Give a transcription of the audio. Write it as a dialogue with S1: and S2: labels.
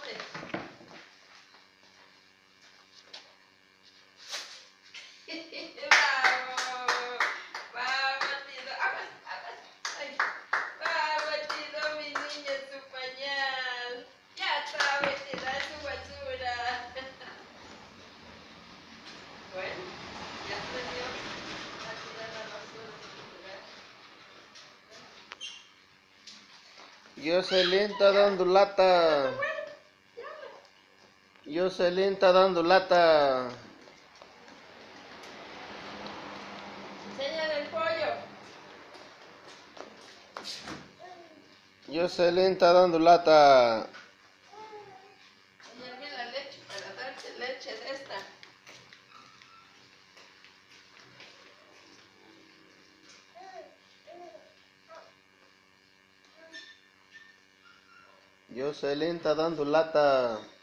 S1: Vamos, vamos, Tito. Aguas, aguas. Ay. Vamos, Tito, mi niña, su pañal. Ya está metida en su basura. Bueno, ya se dio a tirar la basura en su lugar.
S2: Jocelyn está dando lata. Jocelyn está dando lata.
S1: Enséñale el pollo.
S2: Jocelyn está dando lata.
S1: Enséñame la leche para darte leche de esta.
S2: Jocelyn está dando lata.